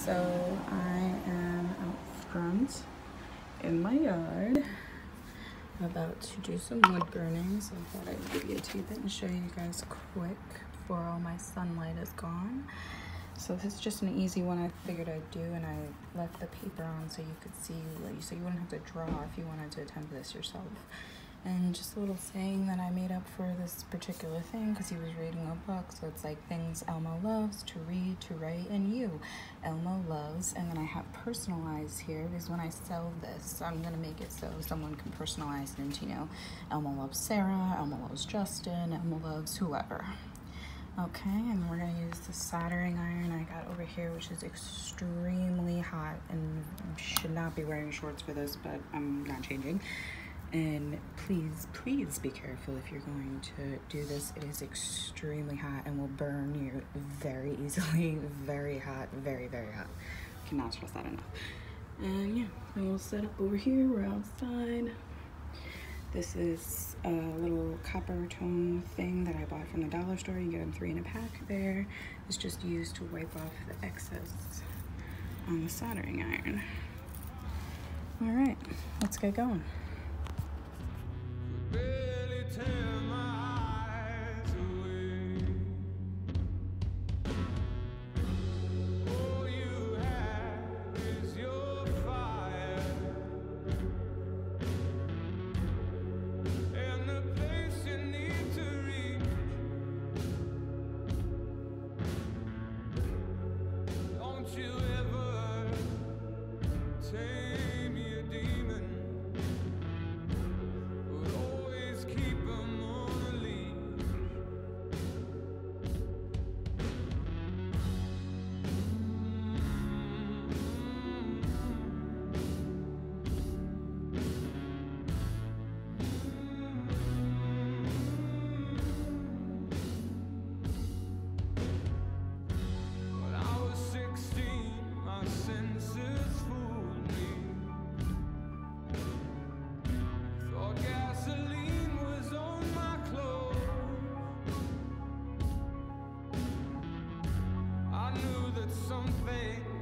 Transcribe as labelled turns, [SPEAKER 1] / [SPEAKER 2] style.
[SPEAKER 1] So I am out front in my yard about to do some wood burning, so I thought I'd videotape it and show you guys quick before all my sunlight is gone. So this is just an easy one I figured I'd do, and I left the paper on so you could see, so you wouldn't have to draw if you wanted to attempt this yourself. And just a little saying that I made up for this particular thing because he was reading a book. So it's like things Elmo loves: to read, to write, and you. Elmo loves, and then I have personalized here because when I sell this, I'm gonna make it so someone can personalize it into, you know, Elmo loves Sarah, Elmo loves Justin, Elmo loves whoever. Okay, and we're gonna use the soldering iron I got over here, which is extremely hot, and should not be wearing shorts for this, but I'm not changing. And please, please be careful if you're going to do this. It is extremely hot and will burn you very easily. Very hot, very, very hot. Cannot stress that enough. And yeah, then we'll set up over here. We're outside. This is a little copper tone thing that I bought from the dollar store. You get them 3 in a pack there. It's just used to wipe off the excess on the soldering iron. All right, let's get going.
[SPEAKER 2] Something